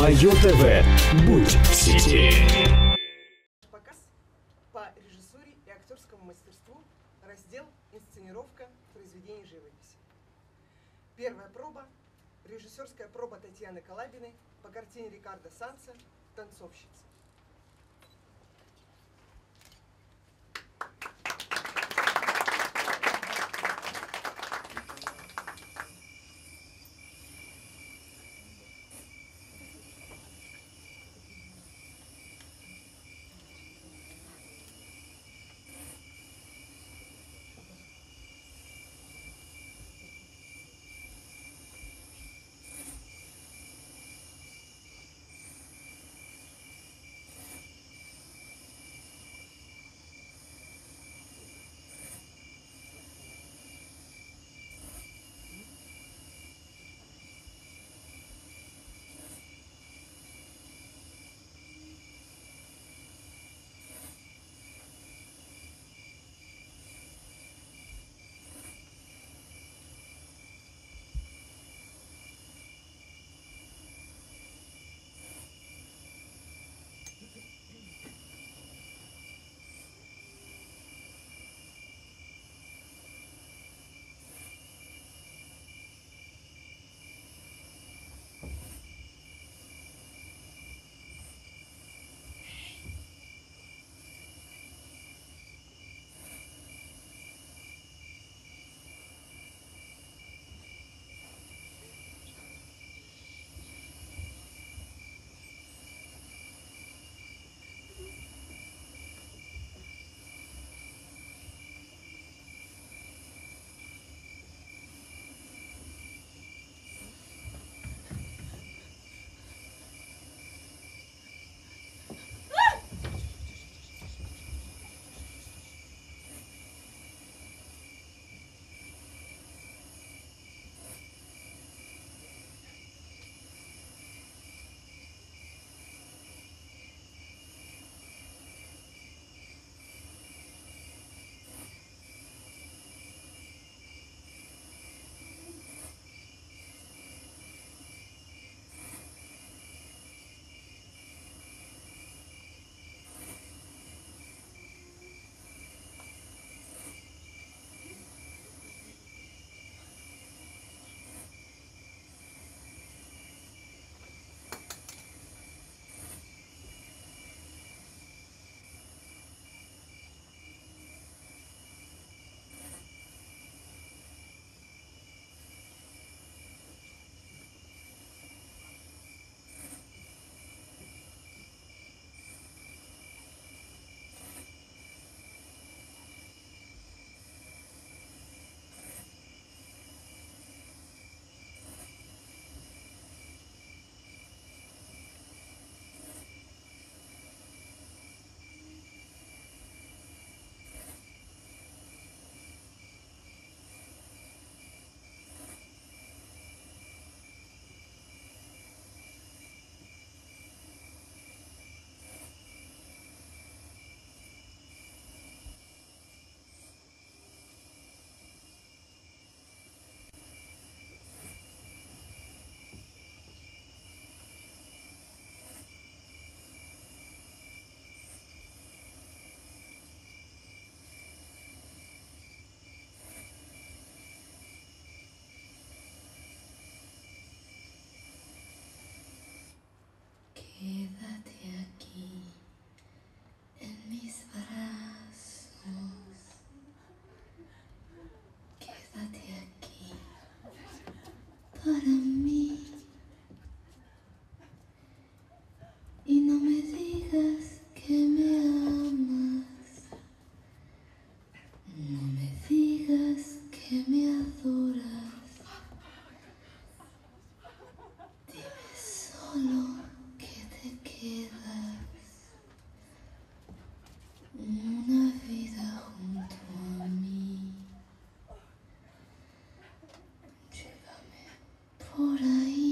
Мое ТВ. Будь в сети. Показ по режиссуре и актерскому мастерству, раздел «Инсценировка произведений живописи». Первая проба – режиссерская проба Татьяны Калабиной по картине Рикардо Санса «Танцовщица». Quédate aquí en mis brazos, quédate aquí para mí y no me digas que me amas, no me digas que me adoras, dime solo que te quedas una vida junto a mí. Llévame por ahí.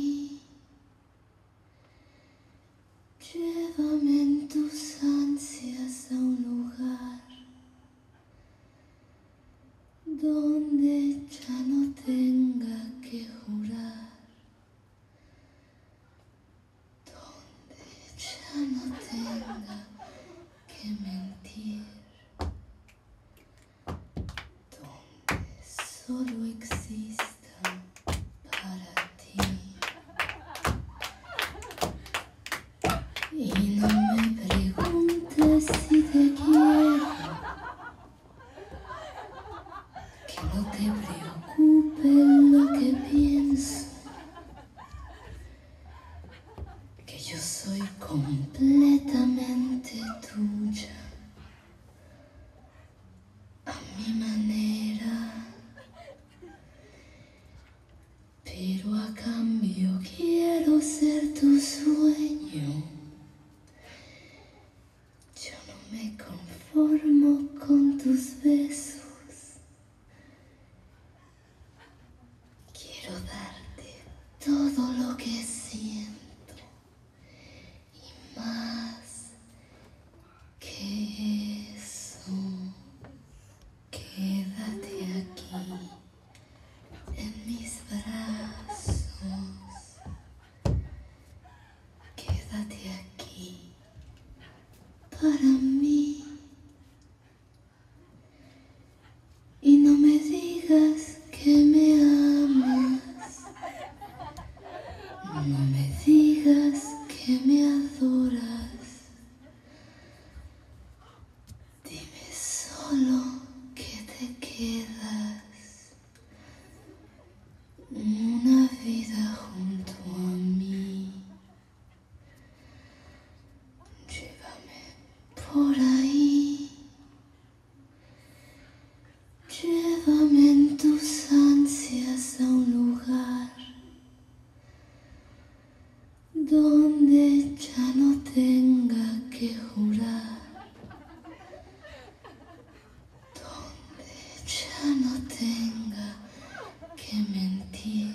solo exista para ti. Y no me preguntes si te quiero, que no te preocupe lo que pienso, que yo soy completamente tuya, a mi manera, pero a cambio quiero ser tu sueño. Yo no me conformo con tus besos. Quiero darte todo lo que siento y más que eso. Quédate aquí en mis brazos. Quédate aquí para mí. Y no me digas que me amas. No me digas que me adoras. Dime solo que te quedas una vida junto a mí. Llévame por ahí. Llévame en tus ansias a un lugar donde ya no tenga que jurar, donde ya no tenga que mentir,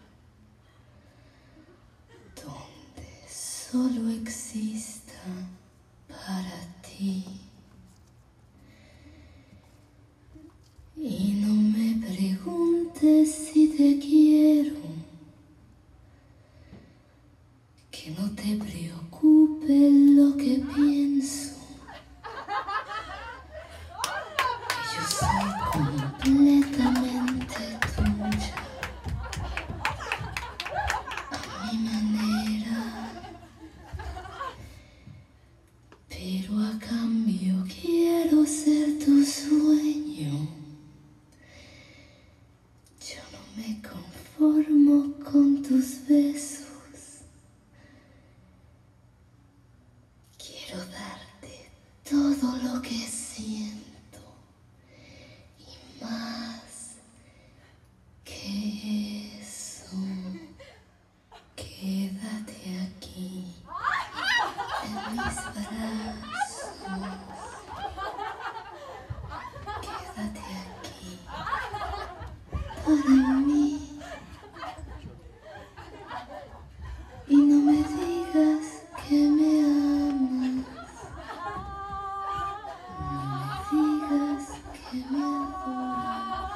donde solo exista para ti. Y no me preguntes si te quiero, que no te preocupe lo que pienso, que yo soy completamente tuya, a mi manera, pero a cambio quiero ser tu sueño. Yo no me conformo con tus besos. Quiero darte todo lo que siento y más que eso. Quédate aquí en mis brazos. Quédate aquí para mí. Y no me digas que me amas. No me digas que me adoras.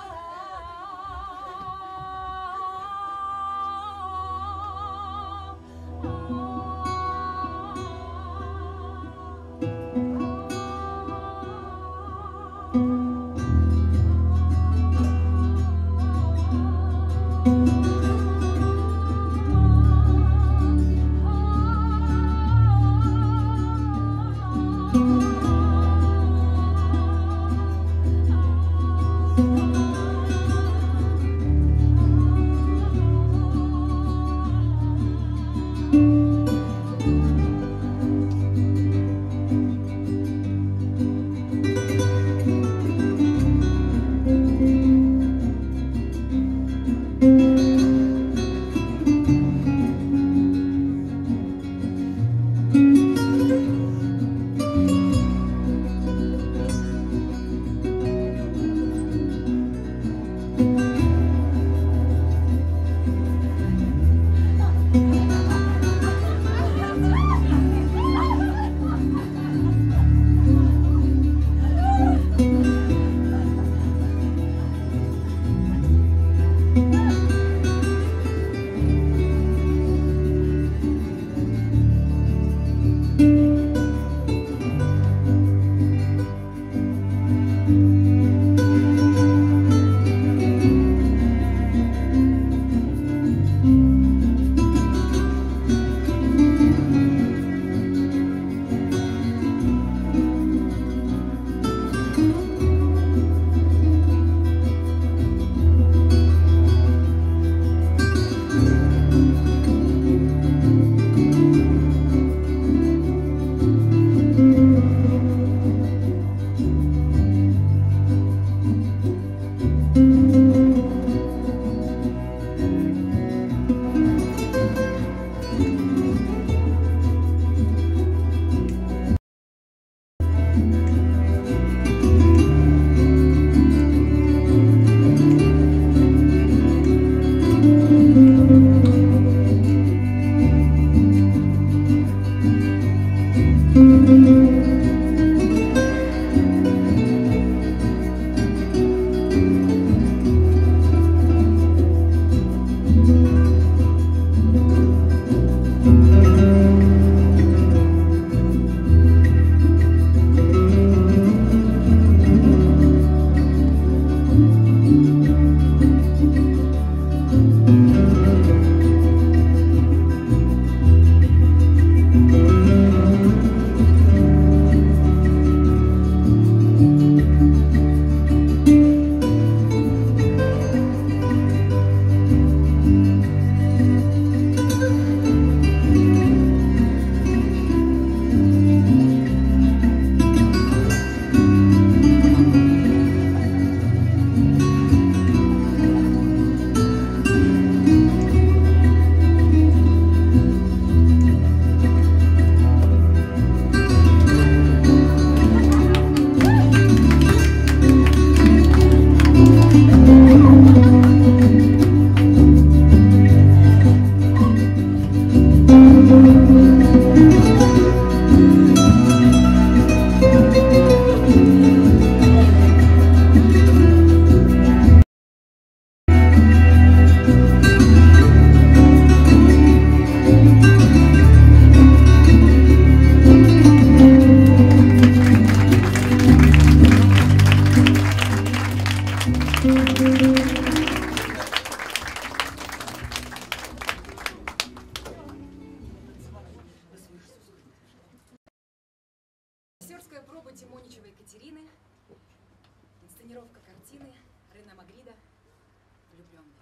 Режиссерская проба Тимоничевой Екатерины. Инсценировка картины Рене Магрида «Влюбленный».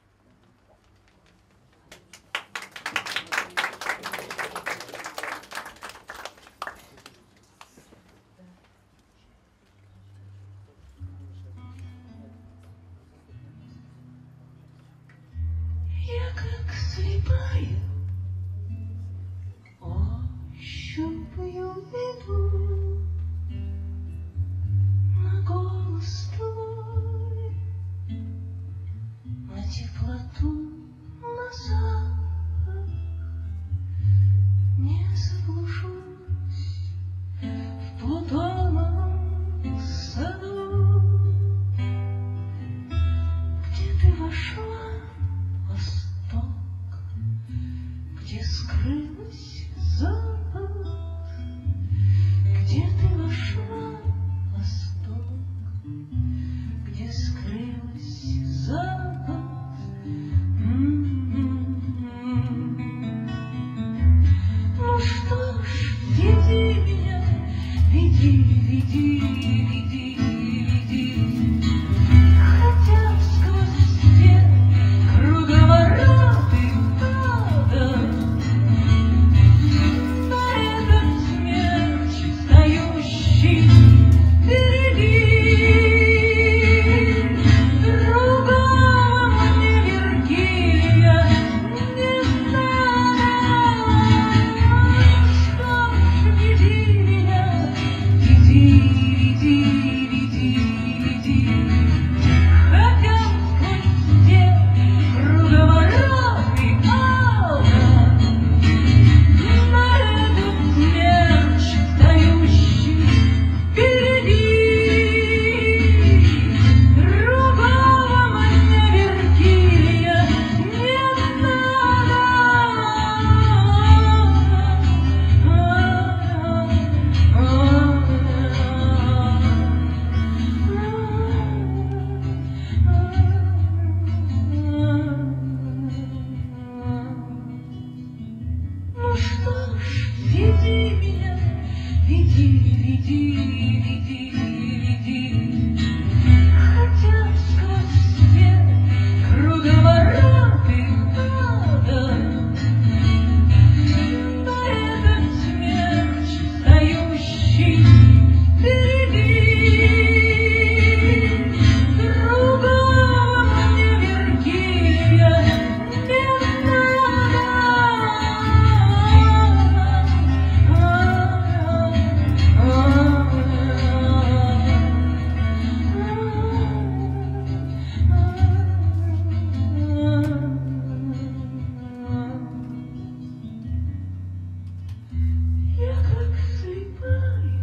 Я как слепая ощупаю виду на голос твой, на теплоту, на запах. Не заблужусь в Плутоновом саду, где ты вошла, восток, где скрылась запах, где ты вошла, восток, где скрылась запах. Ну что ж, веди меня, веди, веди, веди, веди, хотя сквозь стены круговороты ада, на этот смерч, стоящий впереди, другого мне Вергилия не надо. Что ж, веди меня, веди, веди, веди, веди, хотя сквозь стены круговороты ада, на этот смерч, стоящий впереди, другого мне Вергилия не надо. Ну что ж, веди меня, веди, веди, веди, веди, хотя сквозь стены круговороты ада, на этот смерч, стоящий впереди, другого мне Вергилия не надо. Я как слепая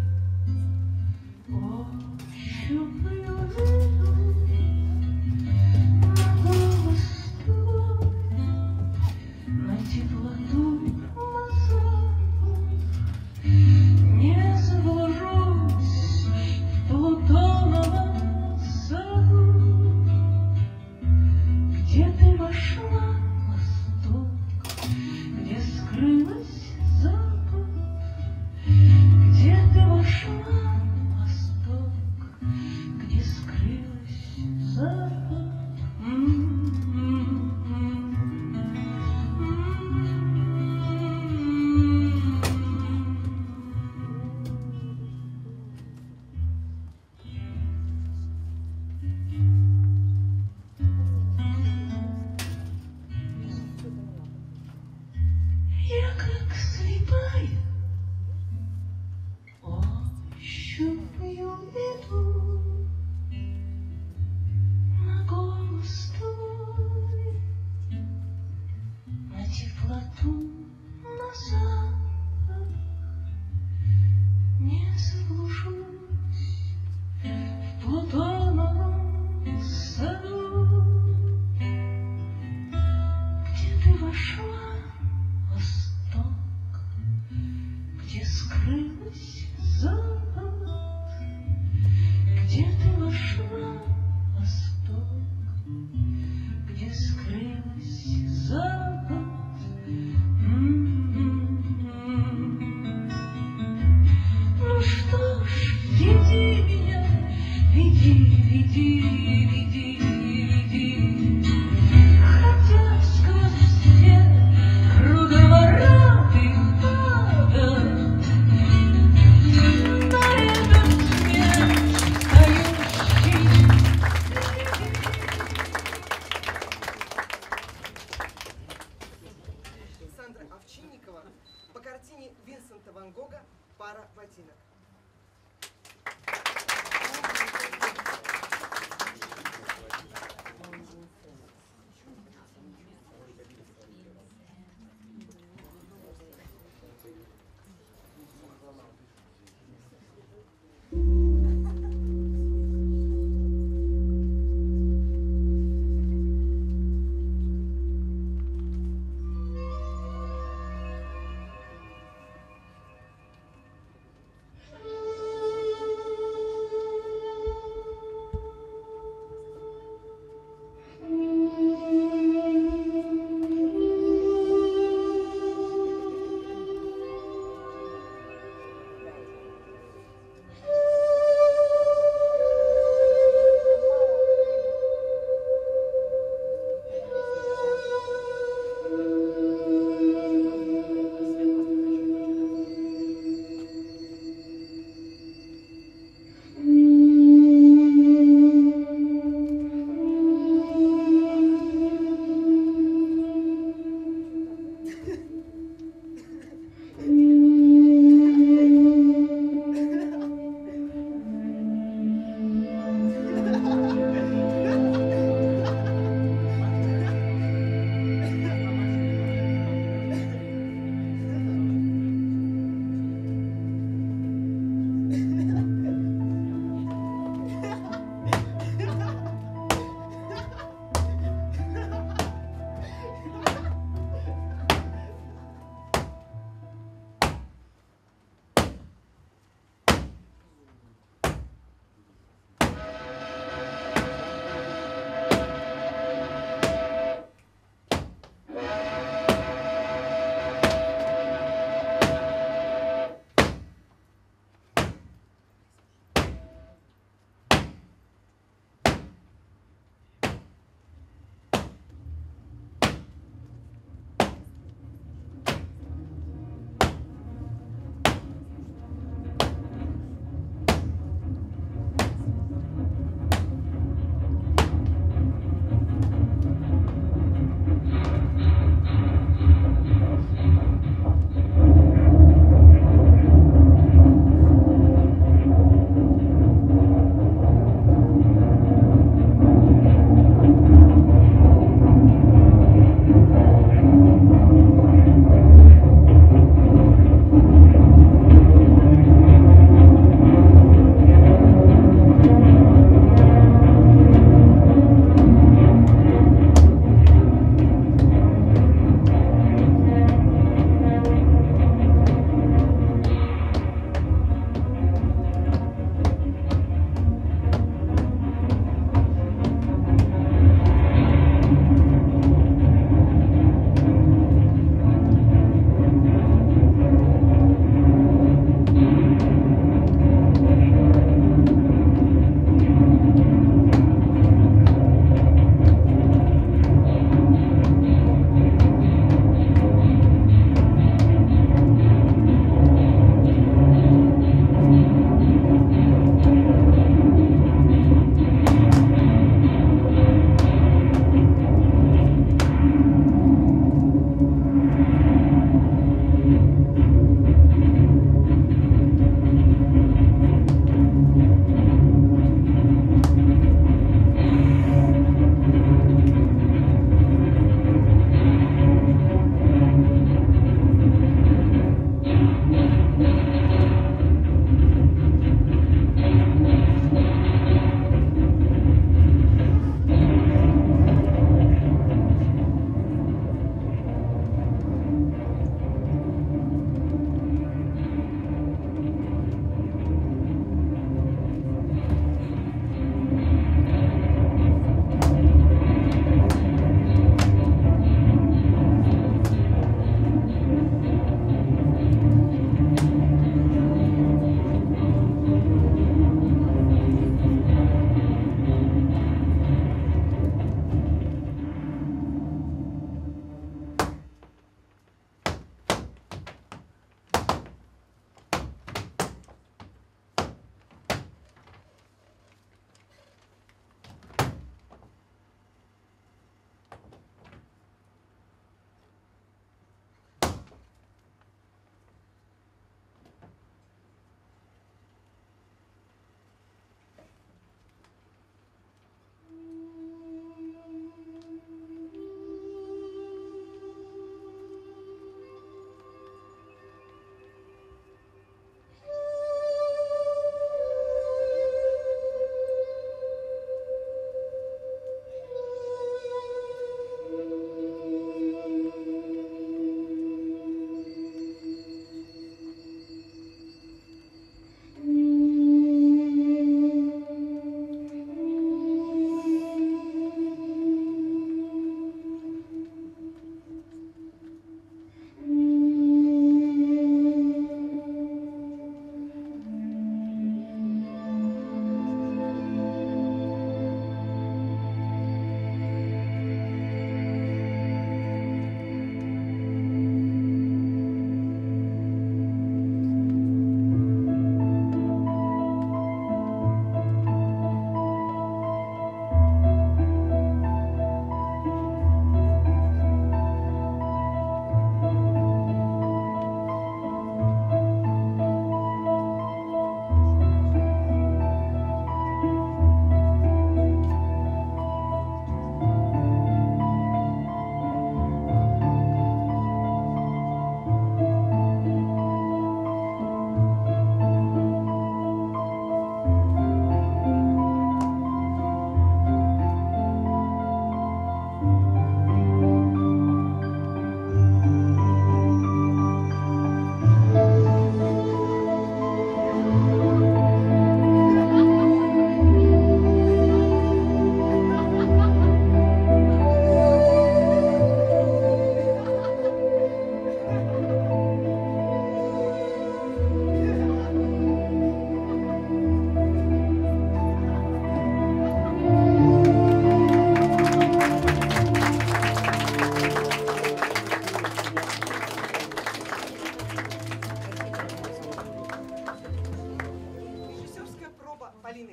ощупаю виду на голос твой, на теплоту, на запах. Не заблужусь в Плутоновом саду, где ты вошла, восток, где скрылась запах, где ты вошла, восток, где скрылась запах. Я как слепая ощупаю виду на голос твой, на теплоту, на запах. Не заблужусь в Плутоновом саду, где ты вошла, восток, где скрылась запах, где ты вошла, восток, где скрылась запах. Овчинникова по картине Винсента Ван Гога «Пара ботинок».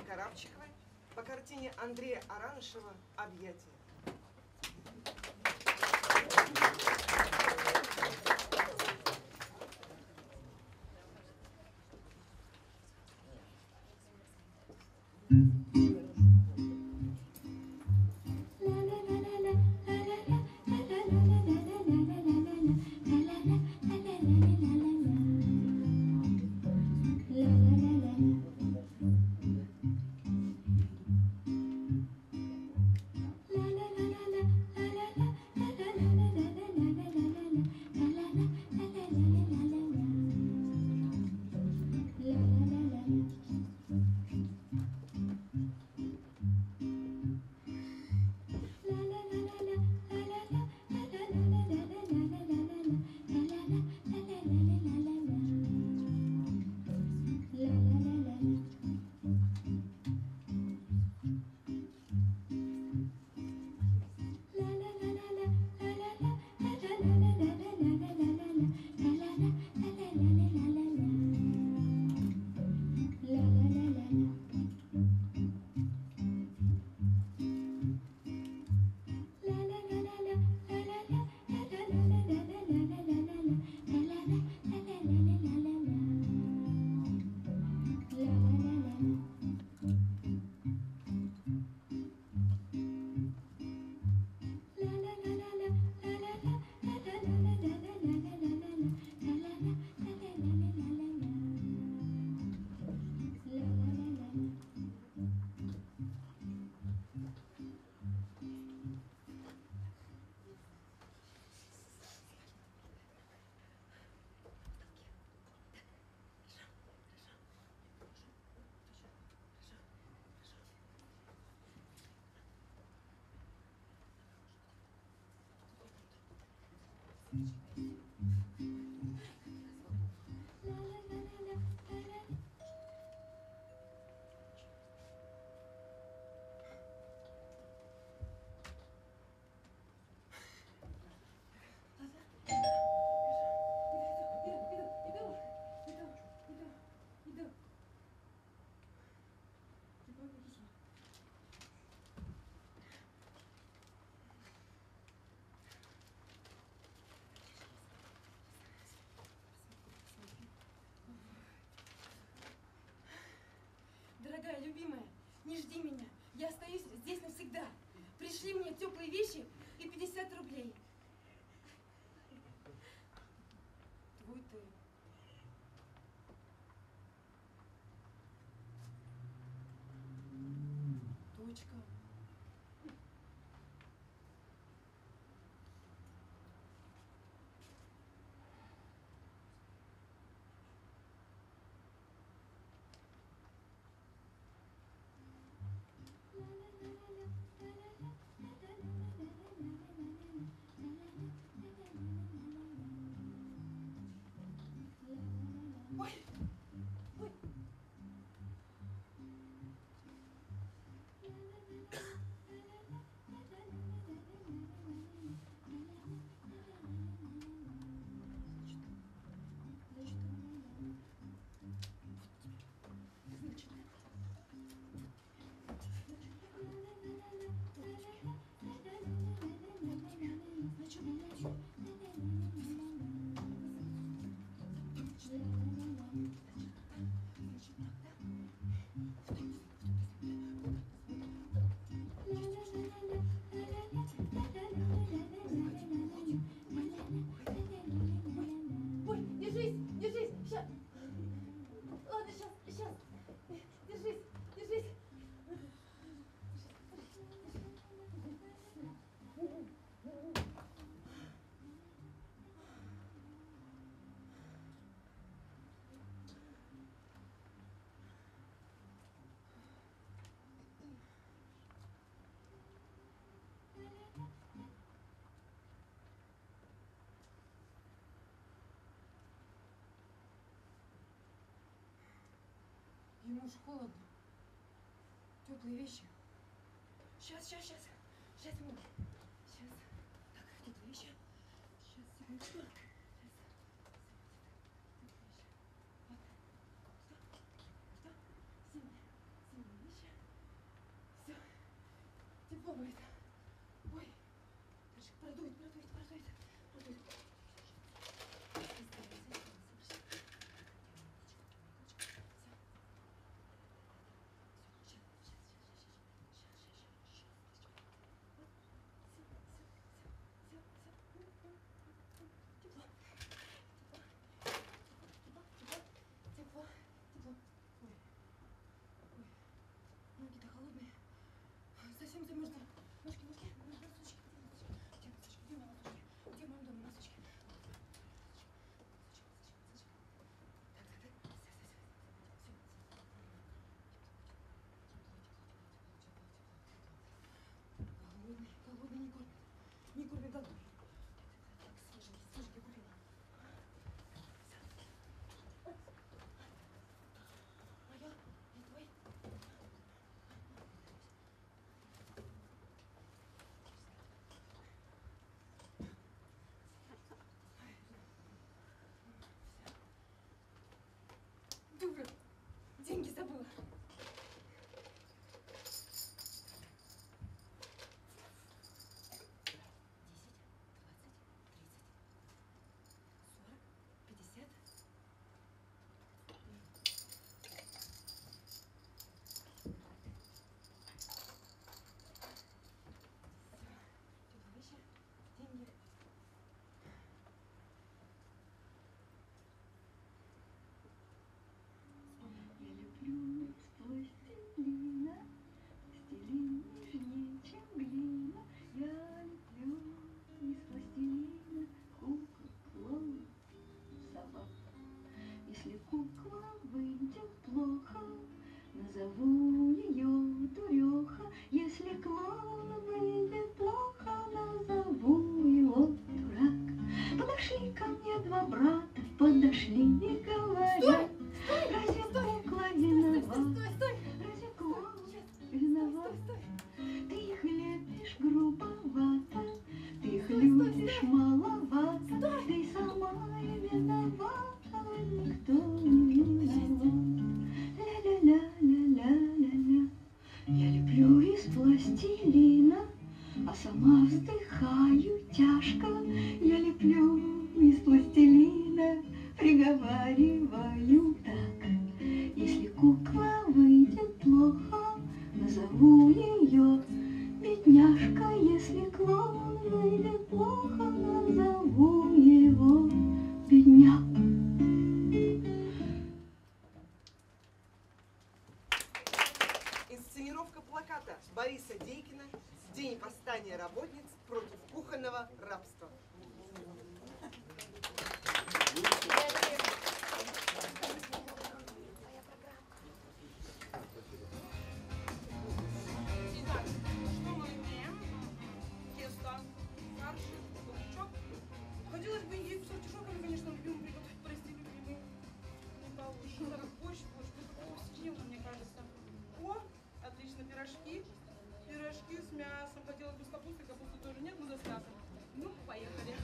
Карабчиковой по картине Андрея Аранышева «Объятия». Дорогая, любимая, не жди меня. Я остаюсь здесь навсегда. Пришли мне теплые вещи и 50 рублей. Твой ты. Дочка. Ему уж холодно. Теплые вещи. Сейчас, Миль. Сейчас. Так, теплые вещи. Сейчас, секундочку. Сейчас. Вот. Что? Зимние вещи. Назову ее дуреха, если клоун выйдет плохо, назову его дурак. Подошли ко мне два брата, подошли и говорят: разве кукла виновата? Разве клоун виноват? Ты их лепишь грубовато, ты их любишь маловато, ты сама и виновата, никто не виноват. Ля-ля-ля-ля-ля-ля-ля. Я леплю из пластилина, а сама вздыхаю тяжко. Я леплю из пластилина, приговариваю так: если кукла выйдет плохо, назову ее бедняжка. Если клоун выйдет плохо, назову его бедняк. Инсценировка плаката Бориса Дейкина «День восстания работниц против кухонного рабства». Итак, что мы имеем? Тесто, фарш, лучок. Хотелось бы индейку с артишоками, конечно, любимый приготовить, прости, любимый. Не получится. Так, борщ, такого вкусного, мне кажется. О, отлично, пирожки. Пирожки с мясом. Хотелось бы с капустой, капусты тоже нет, но достаточно. Ну, поехали.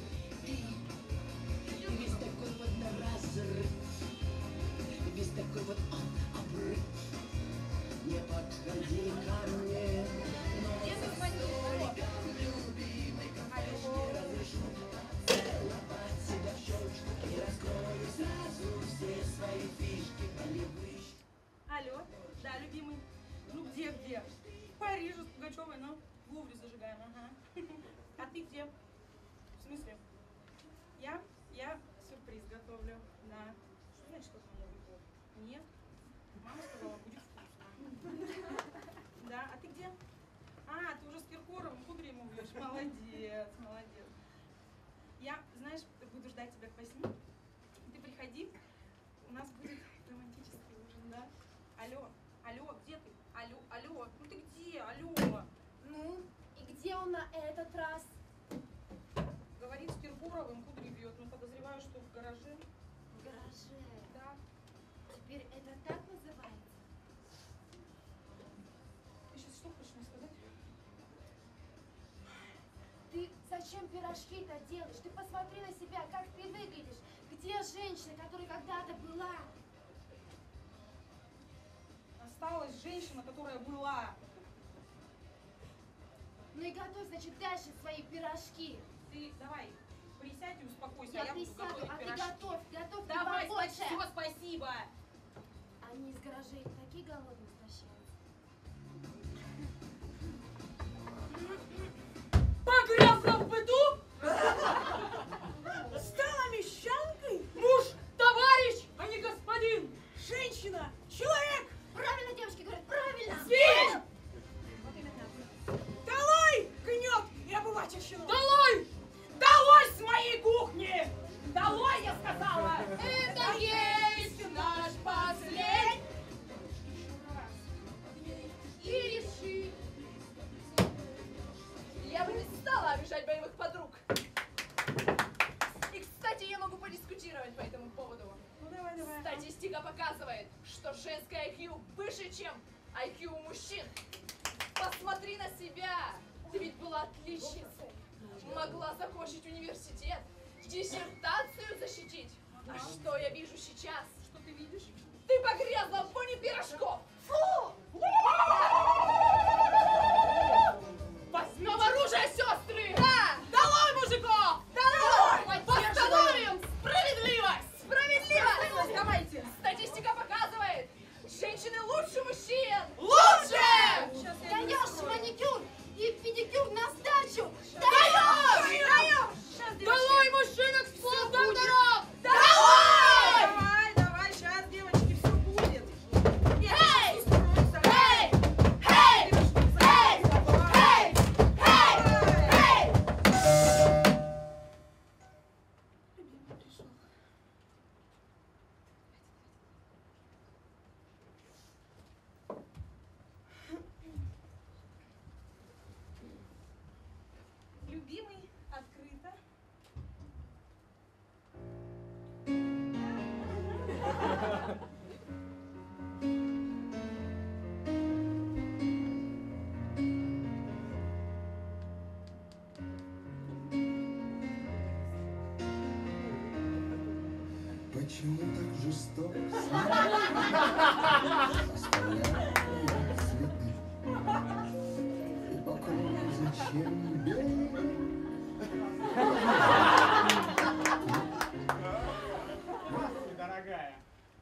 Весь такой вот разрыв, весь такой вот обрыв. Не подходи ко мне, Где господин? любимый, конечно, не разрешу целовать себя в щечку и раскрою сразу все свои фишки болевые. Алло, да, любимый. Ну где? В Париже с Пугачевой, но в Лувре зажигаем, ага. А ты где? В смысле? Я сюрприз готовлю. Да. Что значит, как мама выпала? Нет. Мама сказала, будет вкусно. Да, а ты где? А, ты уже с Киркоровым кудри ему вьешь. Молодец. Я, знаешь, буду ждать тебя к 8. Ты приходи. У нас будет романтический ужин, да? Алло, где ты? Алло, ну ты где? Алло. Ну, и где он на этот раз? Говорит с Киркоровым, кудри бьет, но подозреваю, что в гараже. В гараже. Да. Теперь это так называется? Ты сейчас что хочешь мне сказать? Ты зачем пирожки-то делаешь? Ты посмотри на себя, как ты выглядишь. Где женщина, которая когда-то была? Осталась женщина, которая была. Ну и готовь, значит, дальше свои пирожки. Ты давай, присядь и успокойся, Я буду присяду, готовить а ты пирожки. готовь Давай, побольше. все, спасибо. Они из гаражей такие голодные возвращаются. Погрязла в быту? Стала мещанкой? Муж, товарищ, а не господин. Женщина, человек. Правильно, девочки говорят, правильно! Свинь! Вот именно. Долой гнет и обывательщину! Долой! Долой с моей кухни! Долой, я сказала! Это есть наш последний! И реши. Я бы не стала обижать боевых подруг. И, кстати, я могу подискутировать по этому поводу. Ну давай. Статистика показывает, что женское IQ выше, чем IQ у мужчин. Посмотри на себя. Ты ведь была отличницей. Могла закончить университет, диссертацию защитить. А что я вижу сейчас? Что ты видишь? Ты погрязла в воне пирожков. Фу! Возьмем оружие, сестры! Да! Долой мужиков! Долой! Восстановим справедливость! Справедливость! Давайте! Статистика показывает, женщины лучше мужчин! Лучше! Даешь маникюр и педикюр на сдачу! Даешь! Долой мужчинок с Почему так жестоко оставляют следы? И по кругу зачем бегать? Дорогая.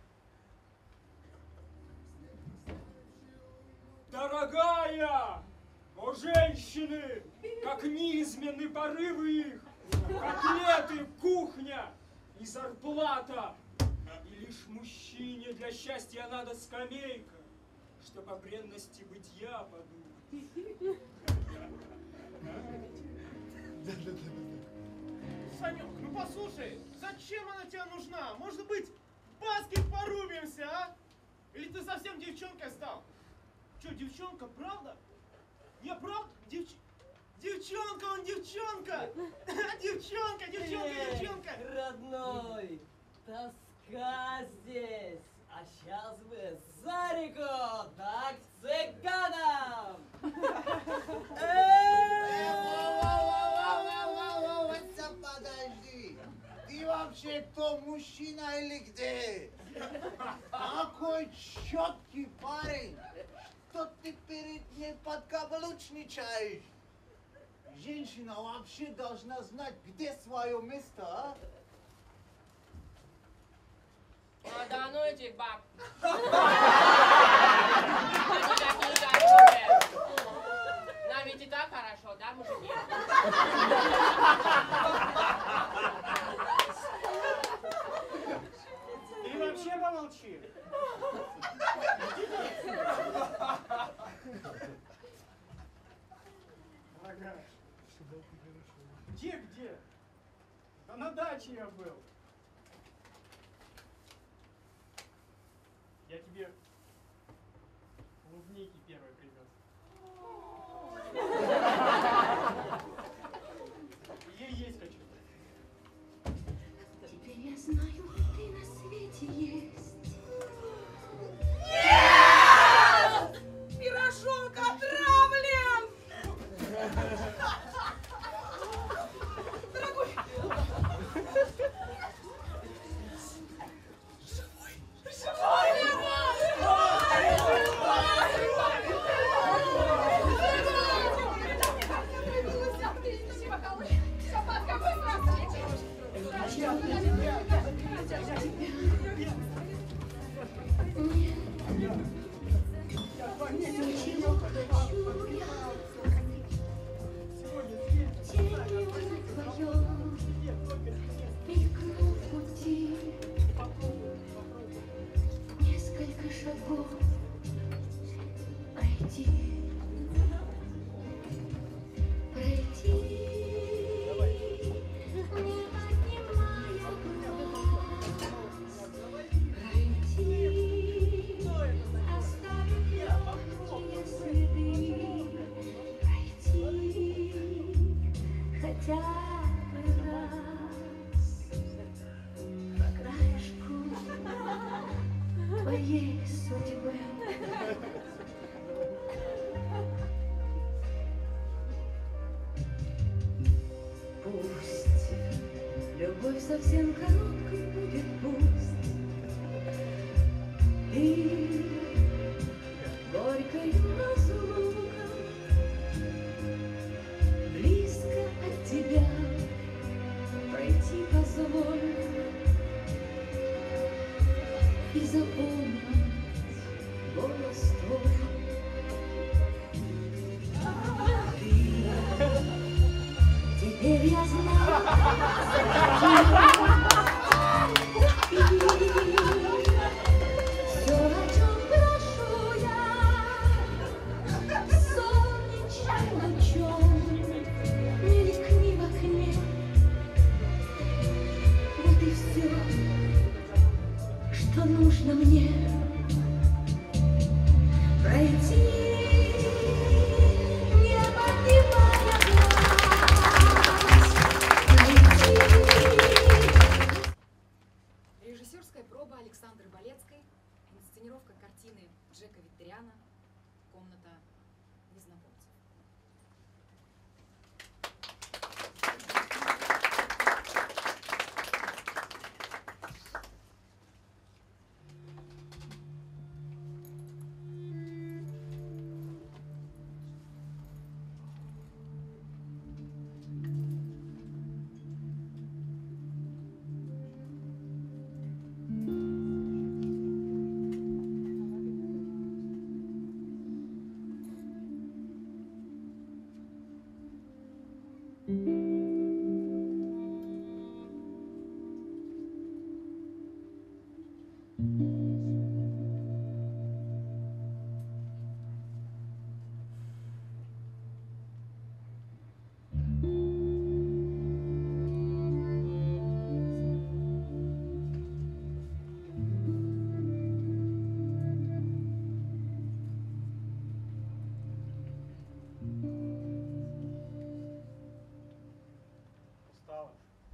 Дорогая! О, женщины! Как низменны порывы их! Котлеты, кухня и зарплата! И лишь мужчине для счастья надо скамейка, чтоб о бренности бытия подумать. Санек, ну послушай, зачем она тебе нужна? Может быть, в баскет порубимся, а? Или ты совсем девчонкой стал? Че, девчонка, правда? Не, правда? Девчонка, он девчонка! Девчонка, девчонка! Родной, тоска здесь. А сейчас бы за реку, так цыганам! Подожди! Ты вообще кто, мужчина или где? Какой четкий парень! Что ты перед ней подкаблучничаешь? Женщина вообще должна знать, где свое место, а? А, да ну этих баб. Нам ведь и так хорошо, да, мужики? Ты вообще помолчи. Дорогая. Где? Да на даче я был. Я тебе клубники первой привез. Ей есть хочу. Теперь я знаю, ты на свете есть. Нет! Пирожок отравлен! Дорогой! Живой! Несколько шагов пройти, не поднимая глаз, пройти, оставив легкие следы, пройти хотя бы раз по краешку твоей судьбы. Пусть любовь совсем короткой будет, пусть и горькою разлука, близко от тебя пройти позволь и запомнить голос твой. Теперь я знаю, все, о чем прошу я, солнечным лучом мелькни в окне. Вот и все, что нужно мне пройти. Режиссерская проба проба Александры Болецкой, инсценировка картины Джека Виттериана «Комната незнакомцев». Устала?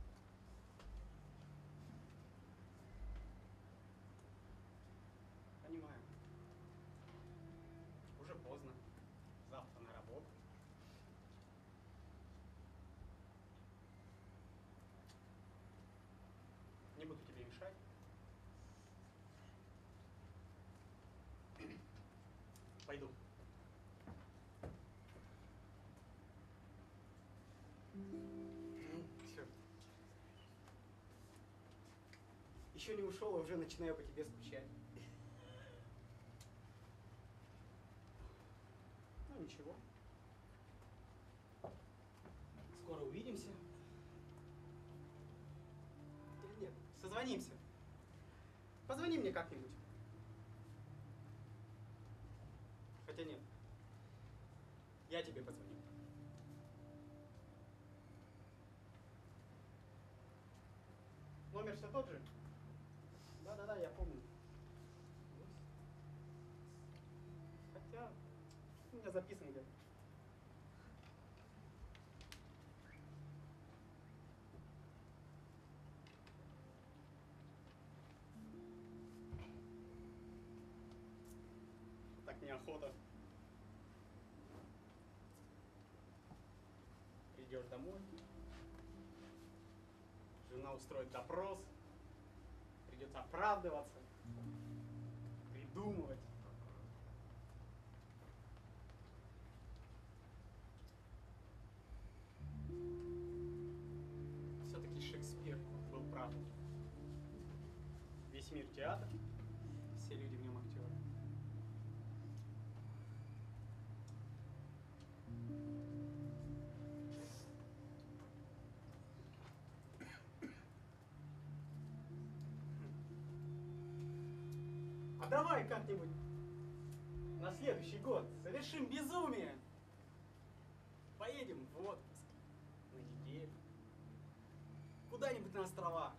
Понимаю. Уже поздно. Завтра на работу. Не буду тебе мешать. Пойду. Все. Еще не ушел, а уже начинаю по тебе скучать. Ну ничего. Скоро увидимся. Или нет? Созвонимся. Позвони мне как-нибудь. Хотя нет. Я тебе позвоню. Номер все тот же? Да, я помню. Хотя у меня записан где-то. Так неохота. Придешь домой. Жена устроит допрос. Придется оправдываться. Придумывать. Все-таки Шекспир был прав. Весь мир театр, все люди в нем актеры. А давай как-нибудь на следующий год совершим безумие. Поедем в отпуск на неделю. Куда-нибудь на острова.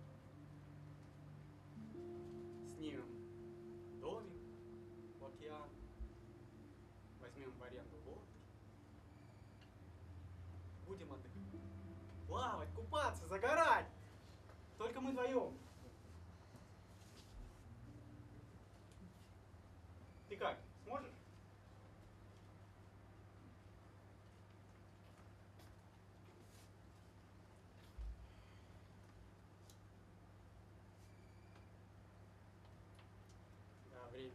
Снимем домик в океан. Возьмем в аренду лодки. Будем отдыхать. Плавать, купаться, загорать. Только мы вдвоем. Ты как, сможешь? Да, время.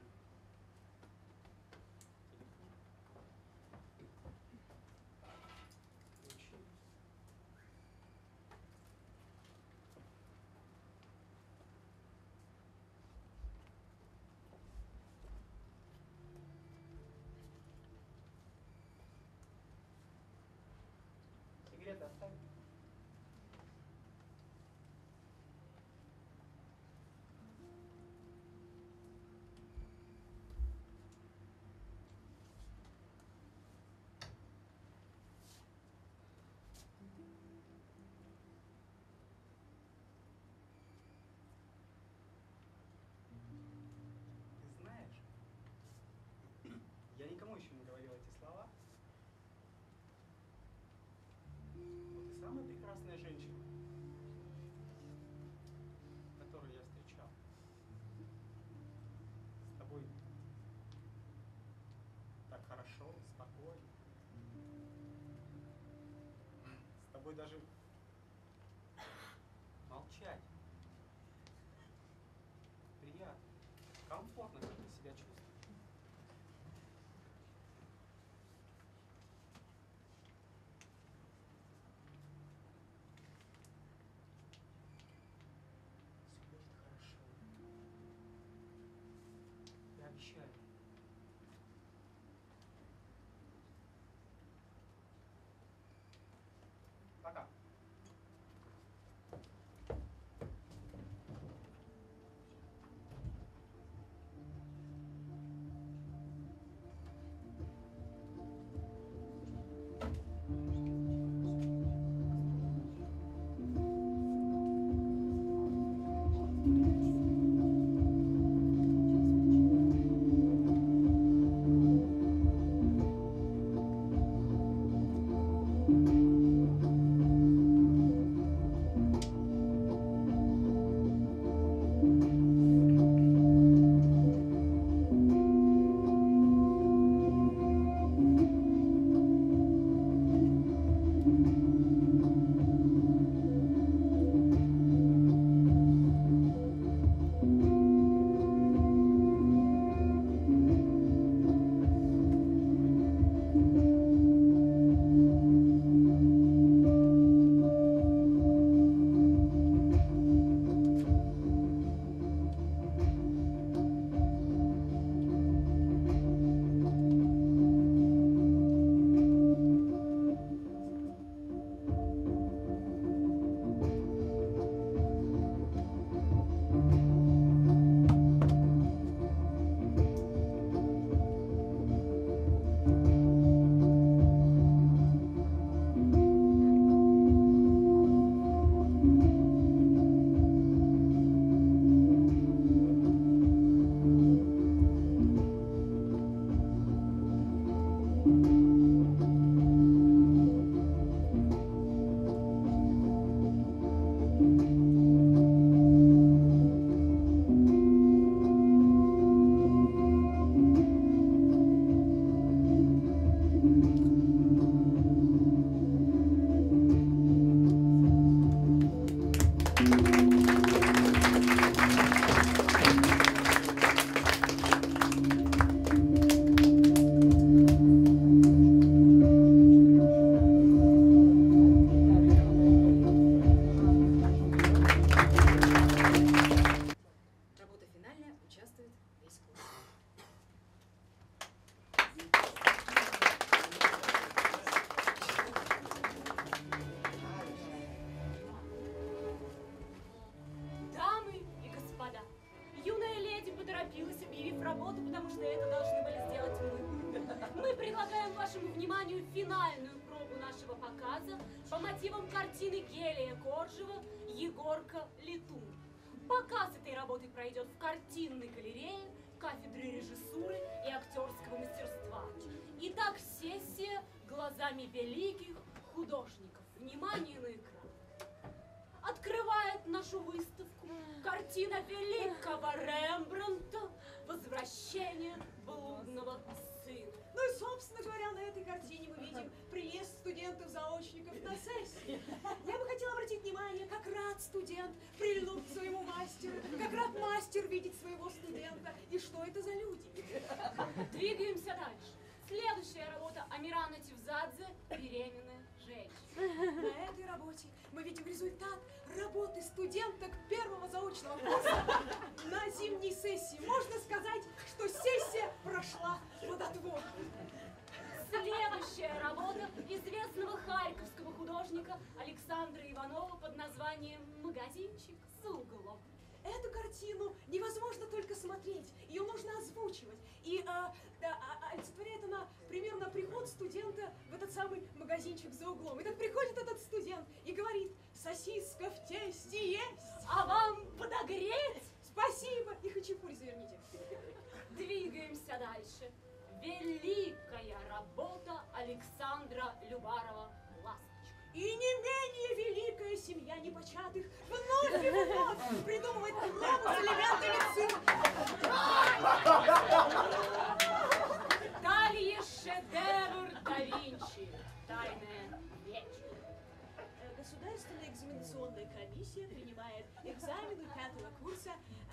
Ключи. Сигареты оставь. Ты знаешь, я никому еще не говорил эти слова. Но ты самая тобой даже молчать. Приятно, комфортно, как ты себя чувствуешь. Все будет хорошо. Я обещаю. Пока. финальную пробу нашего показа по мотивам картины Гелия Коржева «Егорка Летун». Показ этой работы пройдет в картинной галерее, кафедре режиссуры и актерского мастерства. Итак, сессия глазами великих художников. Внимание на экран. Открывает нашу выставку картина великого Рембрандта «Возвращение блудного сына». Ну и, собственно говоря, на этой картине мы видим приезд студентов-заочников на сессию. Я бы хотела обратить внимание, как рад студент прильнуть к своему мастеру, как рад мастер видеть своего студента, и что это за люди. Двигаемся дальше. Следующая работа Амирана Тивзадзе «Беременная женщина». На этой работе мы видим результат работы студенток первого заочного курса на зимней сессии. Можно сказать, что сессия прошла плодотворно. Следующая работа известного харьковского художника Александра Иванова под названием «Магазинчик за углом». Эту картину невозможно только смотреть, ее нужно озвучивать. И олицетворяет она примерно приход студента в этот самый магазинчик за углом. И так приходит этот студент и говорит: сосиска в тесте есть. А вам подогреть? Спасибо. И хачапури заверните. Двигаемся дальше. Великая работа Александра Любарова «Ласточка». И не менее великая семья непочатых вновь и вновь придумывает новый с элементами цирка. Далее шедевр да Винчи «Тайная вечность». комиссия принимает экзамен у 5-го курса.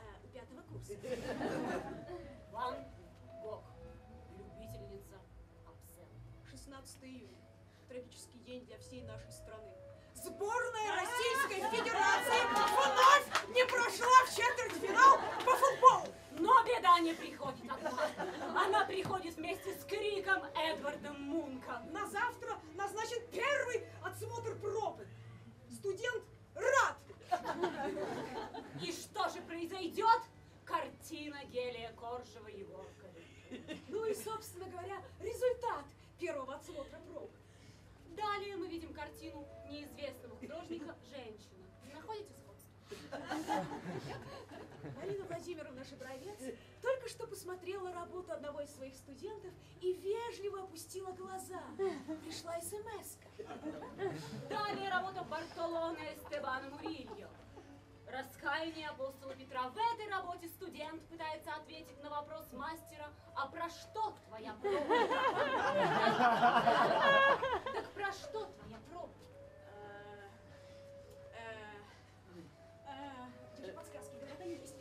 Ван Гог, любительница абсента. 16 июня. Трагический день для всей нашей страны. Сборная Российской Федерации вновь не прошла в четвертьфинал по футболу. Но беда не приходит одна. Она приходит вместе с криком Эдварда Мунка. На завтра назначен первый отсмотр пробы. Студент рад. И что же произойдет? Картина Гелия Коржева Егорка. Ну и, собственно говоря, результат первого отсмотра проб. Далее мы видим картину неизвестного художника «Женщина». Находите сходство? Марина Владимировна Шибровец только что посмотрела работу одного из своих студентов и вежливо опустила глаза. Пришла СМС-ка. Далее работа Бартолоне Эстебана Мурильо. Раскаяние апостола Петра. В этой работе студент пытается ответить на вопрос мастера: а про что твоя проба? Так про что твоя проба? Где же подсказки? Говорят, они есть.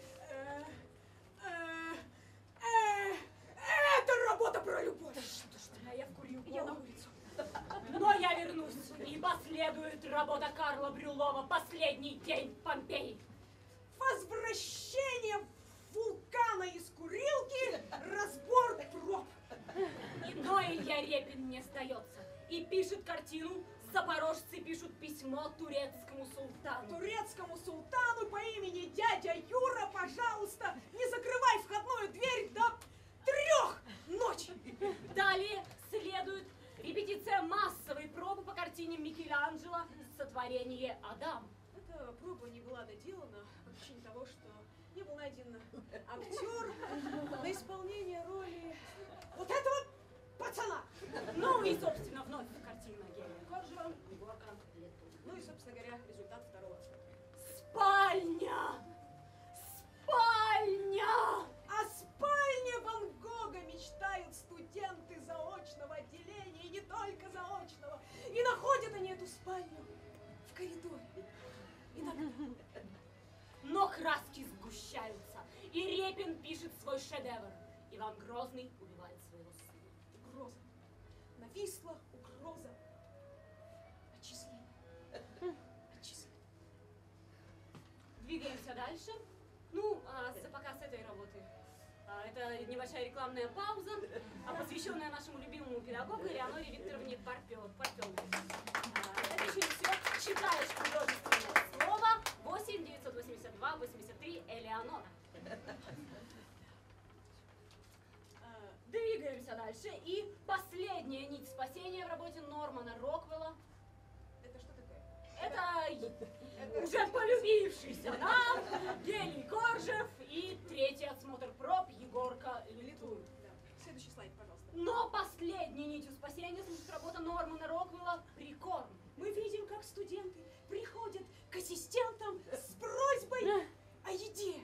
Это работа про любовь. Что ж ты, я вкурю. Я на улицу. Но я вернусь, и последует работа Карла Брюлова «Последний день Помпеи». Возвращение вулкана из курилки, разбор проб. Но Илья Репин не сдается и пишет картину «Запорожцы пишут письмо турецкому султану». Турецкому султану по имени дядя Юра, пожалуйста, не закрывай входную дверь до 3 ночи. Далее следует репетиция массовой пробы по картине Микеланджело «Сотворение Адама». Эта проба не была доделана по причине того, что не был найден актер на исполнение роли вот этого пацана. Ну и, собственно, вновь картина Гелия Коржева Егорка Летун. Ну и, собственно говоря, результат второго отсмотра. Спальня! Спальня! О спальне Ван Гога мечтают студенты заочного отделения, и не только заочного. И находят они эту спальню в коридоре. Но краски сгущаются, и Репин пишет свой шедевр. Иван Грозный убивает своего сына. Угроза. Нависла угроза. Отчисление. Отчисление. Двигаемся дальше. Ну, пока с этой работы. Это небольшая рекламная пауза, посвященная нашему любимому педагогу Элеоноре Викторовне Парпёнковой. Отличнее всего читаешь художественное слово 8 982 83 Элеонора. Двигаемся дальше. И последняя нить спасения в работе Нормана Роквелла. Это что такое? Это уже полюбившийся нам Гелий Коржев и третий отсмотр проб Егорка Летун. Да. Следующий слайд, пожалуйста. Но последней нитью спасения служит работа Нормана Роквелла «Прикорм». Мы видим, как студенты приходят к ассистентам с просьбой о еде.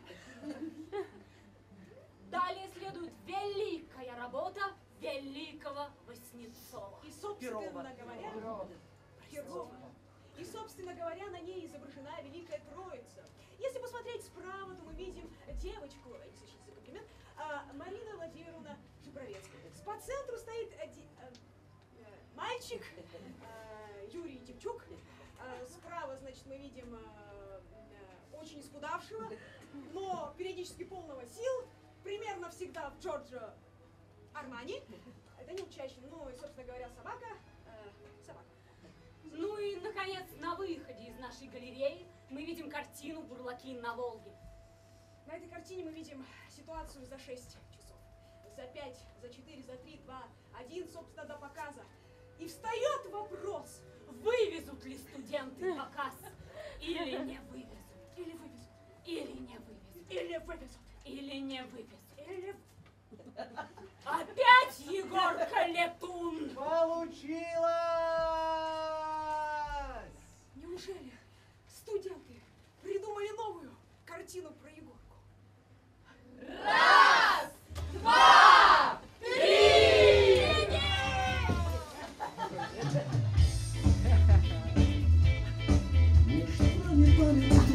Далее следует великая работа великого Васнецова. И, собственно говоря, Перова. И, собственно говоря, на ней изображена Великая Троица. Если посмотреть справа, то мы видим девочку, не сочтите за комплимент, Марина Владимировна Шибровецкая. По центру стоит мальчик Юрий Тимчук. Справа, значит, мы видим очень исхудавшего, но периодически полного сил, примерно всегда в Джорджо Армани. Это не чаще, ну и, собственно говоря, собака. Ну и, наконец, на выходе из нашей галереи мы видим картину «Бурлаки на Волге». На этой картине мы видим ситуацию за 6 часов. За 5, за 4, за 3, 2, 1, собственно, до показа. И встает вопрос, вывезут ли студенты показ или не вывезут. Или вывезут. Или не вывезут. Или вывезут. Или не вывезут. Или... Опять Егорка Летун! Получилось! Неужели студенты придумали новую картину про Егорку? Раз, два, три! Ничто не память.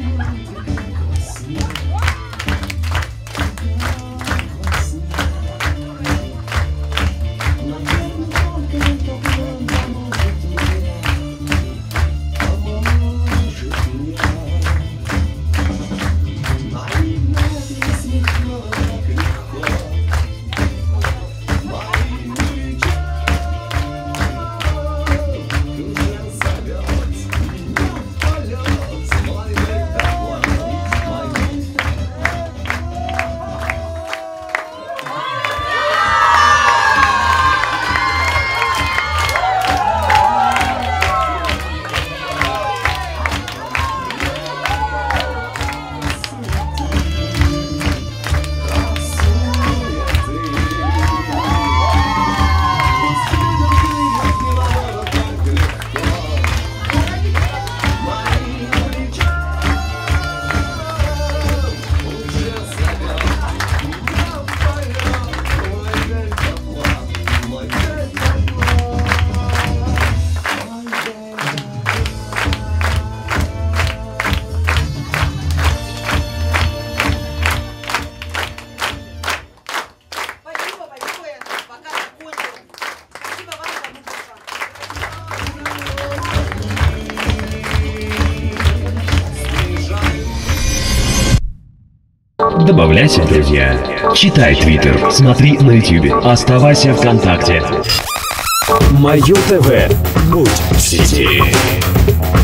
Добавляйся в друзья. Читай Твиттер, смотри на Ютубе, оставайся ВКонтакте. Мое ТВ. Будь в сети.